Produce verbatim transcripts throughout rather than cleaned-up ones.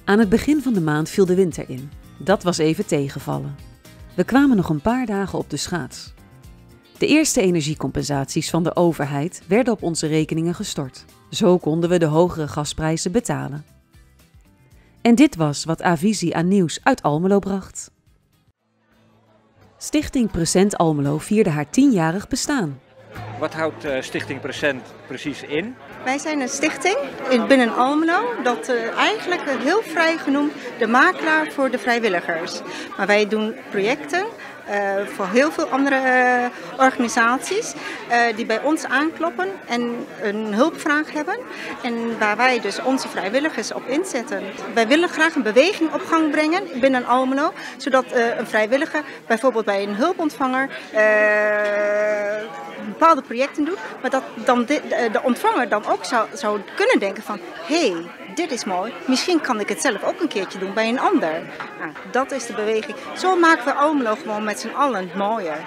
Aan het begin van de maand viel de winter in. Dat was even tegenvallen. We kwamen nog een paar dagen op de schaats. De eerste energiecompensaties van de overheid werden op onze rekeningen gestort. Zo konden we de hogere gasprijzen betalen. En dit was wat A-Visie aan nieuws uit Almelo bracht. Stichting Present Almelo vierde haar tienjarig bestaan. Wat houdt uh, Stichting Present precies in? Wij zijn een stichting binnen Almelo, dat uh, eigenlijk heel vrij genoemd de makelaar voor de vrijwilligers. Maar wij doen projecten uh, voor heel veel andere uh, organisaties uh, die bij ons aankloppen en een hulpvraag hebben. En waar wij dus onze vrijwilligers op inzetten. Wij willen graag een beweging op gang brengen binnen Almelo, zodat uh, een vrijwilliger bijvoorbeeld bij een hulpontvanger Uh, bepaalde projecten doet, maar dat dan de, de ontvanger dan ook zou, zou kunnen denken van hé, hey, dit is mooi, misschien kan ik het zelf ook een keertje doen bij een ander. Nou, dat is de beweging. Zo maken we Almelo gewoon met z'n allen mooier.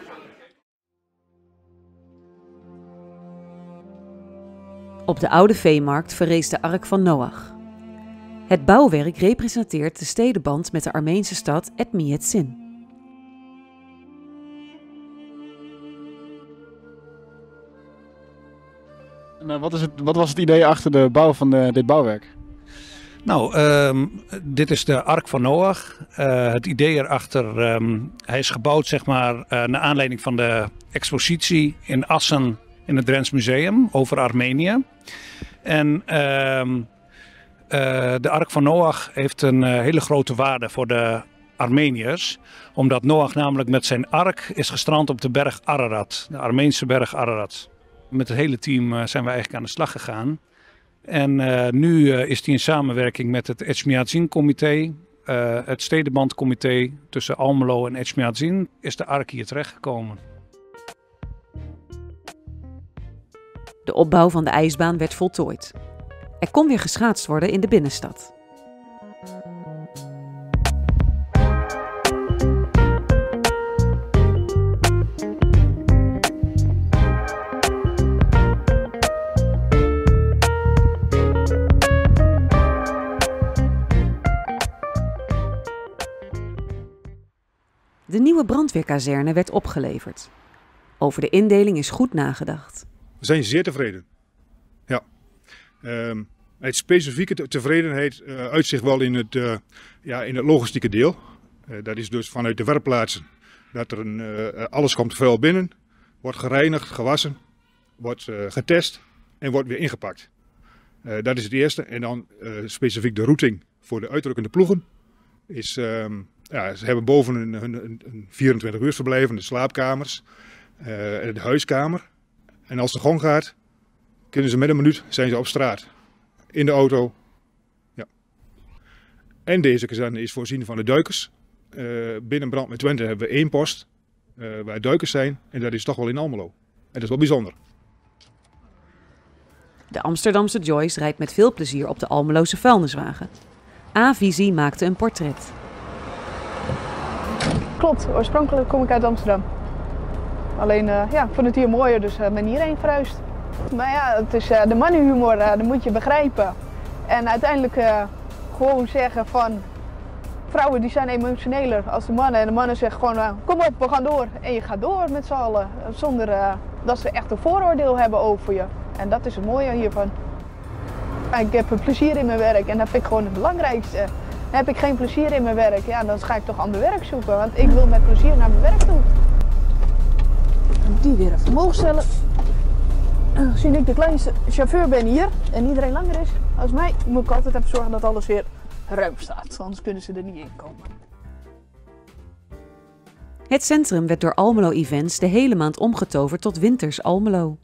Op de Oude Veemarkt verrees de Ark van Noach. Het bouwwerk representeert de stedenband met de Armeense stad Etmiyetzin. En, uh, wat, is het, wat was het idee achter de bouw van de, dit bouwwerk? Nou, um, dit is de Ark van Noach. Uh, het idee erachter, um, hij is gebouwd zeg maar uh, naar aanleiding van de expositie in Assen in het Drents Museum over Armenië. En um, uh, de Ark van Noach heeft een uh, hele grote waarde voor de Armeniërs. Omdat Noach namelijk met zijn ark is gestrand op de berg Ararat, de Armeense berg Ararat. Met het hele team uh, zijn we eigenlijk aan de slag gegaan. En uh, nu uh, is die in samenwerking met het Etchmiadzin-comité, uh, het stedenbandcomité tussen Almelo en Etchmiadzin, is de Ark hier terechtgekomen. De opbouw van de ijsbaan werd voltooid. Er kon weer geschaatst worden in de binnenstad. De nieuwe brandweerkazerne werd opgeleverd. Over de indeling is goed nagedacht. We zijn zeer tevreden. Ja. Um, het specifieke tevredenheid uh, uit zich wel in het, uh, ja, in het logistieke deel. Uh, dat is dus vanuit de werkplaatsen dat er een, uh, alles komt vuil binnen, wordt gereinigd, gewassen, wordt uh, getest en wordt weer ingepakt. Uh, dat is het eerste. En dan uh, specifiek de routing voor de uitrukkende ploegen is... Um, Ja, ze hebben boven een, een, een vierentwintig uur verblijf in de slaapkamers, uh, de huiskamer. En als de gong gaat, kunnen ze met een minuut zijn ze op straat. In de auto. Ja. En deze kazerne is voorzien van de duikers. Uh, binnen Brand met Twente hebben we één post uh, waar duikers zijn. En dat is toch wel in Almelo. En dat is wel bijzonder. De Amsterdamse Joyce rijdt met veel plezier op de Almeloze vuilniswagen. A-Visie maakte een portret. Klopt, oorspronkelijk kom ik uit Amsterdam. Alleen, uh, ja, ik vond het hier mooier, dus uh, ben hierheen verhuisd. Maar ja, het is uh, de mannenhumor, uh, dat moet je begrijpen. En uiteindelijk uh, gewoon zeggen van, vrouwen die zijn emotioneler als de mannen. En de mannen zeggen gewoon, uh, kom op, we gaan door. En je gaat door met z'n allen, zonder uh, dat ze echt een vooroordeel hebben over je. En dat is het mooie hiervan. Ik heb plezier in mijn werk en dat vind ik gewoon het belangrijkste. Heb ik geen plezier in mijn werk, ja, dan ga ik toch ander werk zoeken. Want ik wil met plezier naar mijn werk toe. Die weer even omhoog stellen. Aangezien ik de kleinste chauffeur ben hier en iedereen langer is als mij, moet ik altijd even zorgen dat alles weer ruim staat. Anders kunnen ze er niet in komen. Het centrum werd door Almelo Events de hele maand omgetoverd tot Winters Almelo.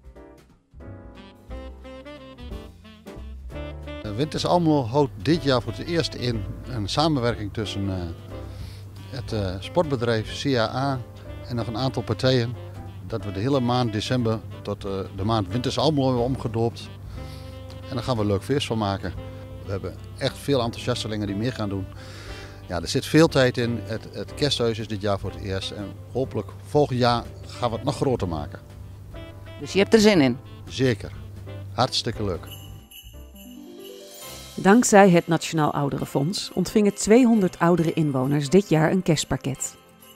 Winters Almelo houdt dit jaar voor het eerst in een samenwerking tussen uh, het uh, sportbedrijf C A A en nog een aantal partijen. Dat we de hele maand december tot uh, de maand Winters Almelo hebben omgedoopt. En daar gaan we een leuk feest van maken. We hebben echt veel enthousiastelingen die meer gaan doen. Ja, er zit veel tijd in. Het, het kersthuis is dit jaar voor het eerst. En hopelijk volgend jaar gaan we het nog groter maken. Dus je hebt er zin in? Zeker. Hartstikke leuk. Dankzij het Nationaal Ouderenfonds ontvingen tweehonderd oudere inwoners dit jaar een kerstpakket.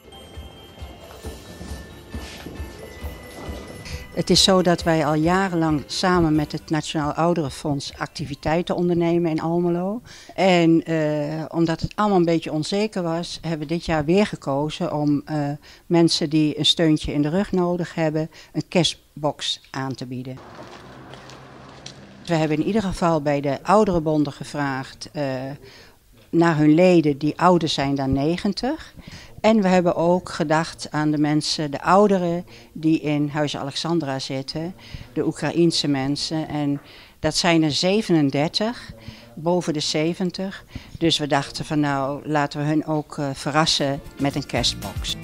Het is zo dat wij al jarenlang samen met het Nationaal Ouderenfonds activiteiten ondernemen in Almelo. En uh, omdat het allemaal een beetje onzeker was, hebben we dit jaar weer gekozen om uh, mensen die een steuntje in de rug nodig hebben, een kerstbox aan te bieden. We hebben in ieder geval bij de ouderenbonden gevraagd uh, naar hun leden die ouder zijn dan negentig. En we hebben ook gedacht aan de mensen, de ouderen die in Huis Alexandra zitten, de Oekraïense mensen. En dat zijn er zevenendertig, boven de zeventig. Dus we dachten van nou, laten we hun ook uh, verrassen met een kerstbox.